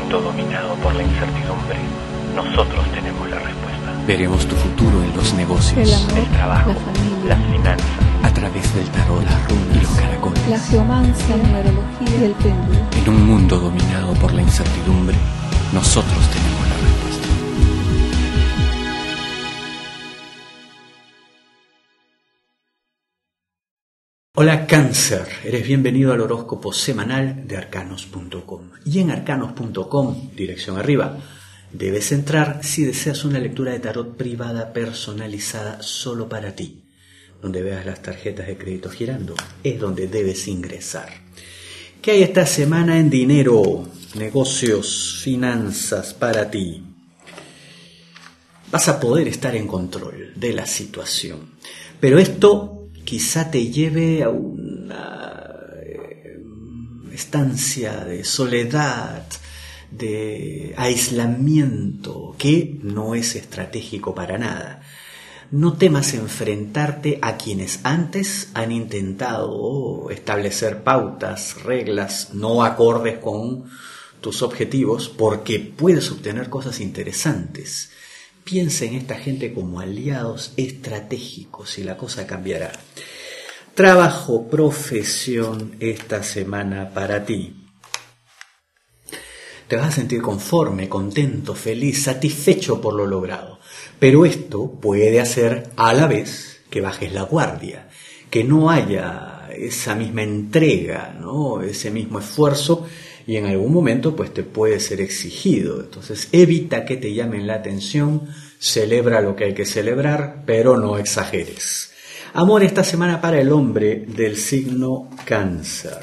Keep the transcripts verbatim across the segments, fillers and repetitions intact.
mundo dominado por la incertidumbre, nosotros tenemos la respuesta. Veremos tu futuro en los negocios, el amor, el trabajo, la familia, las finanzas, a través del tarot, las runas y los caracoles. la geomancia, la numerología y el péndulo. En un mundo dominado por la incertidumbre, nosotros tenemos la respuesta. Hola Cáncer, eres bienvenido al horóscopo semanal de arcanos punto com. Y en arcanos punto com, dirección arriba, debes entrar si deseas una lectura de tarot privada personalizada solo para ti. Donde veas las tarjetas de crédito girando, es donde debes ingresar. ¿Qué hay esta semana en dinero, negocios, finanzas para ti? Vas a poder estar en control de la situación, pero esto quizá te lleve a una eh, estancia de soledad, de aislamiento, que no es estratégico para nada. No temas enfrentarte a quienes antes han intentado establecer pautas, reglas no acordes con tus objetivos, porque puedes obtener cosas interesantes. Piensa en esta gente como aliados estratégicos y la cosa cambiará. Trabajo, profesión esta semana para ti. Te vas a sentir conforme, contento, feliz, satisfecho por lo logrado. Pero esto puede hacer a la vez que bajes la guardia, que no haya esa misma entrega, ¿no? Ese mismo esfuerzo, y en algún momento pues te puede ser exigido. Entonces evita que te llamen la atención, celebra lo que hay que celebrar, pero no exageres. Amor esta semana para el hombre del signo Cáncer.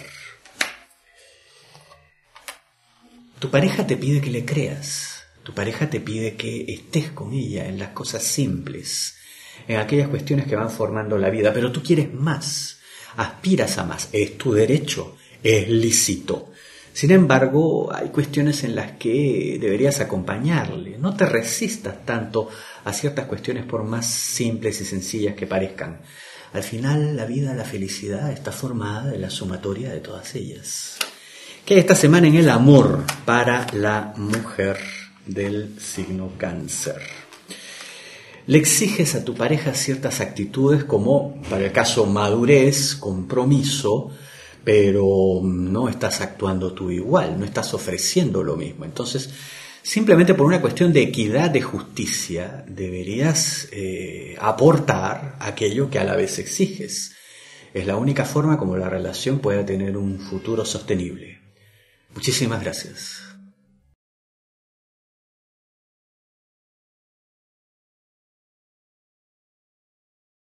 Tu pareja te pide que le creas, tu pareja te pide que estés con ella en las cosas simples, en aquellas cuestiones que van formando la vida, pero tú quieres más, aspiras a más, es tu derecho, es lícito. Sin embargo, hay cuestiones en las que deberías acompañarle. No te resistas tanto a ciertas cuestiones por más simples y sencillas que parezcan. Al final, la vida, la felicidad está formada de la sumatoria de todas ellas. ¿Qué hay esta semana en el amor para la mujer del signo Cáncer? Le exiges a tu pareja ciertas actitudes como, para el caso, madurez, compromiso, pero no estás actuando tú igual, no estás ofreciendo lo mismo. Entonces, simplemente por una cuestión de equidad, de justicia, deberías eh, aportar aquello que a la vez exiges. Es la única forma como la relación pueda tener un futuro sostenible. Muchísimas gracias.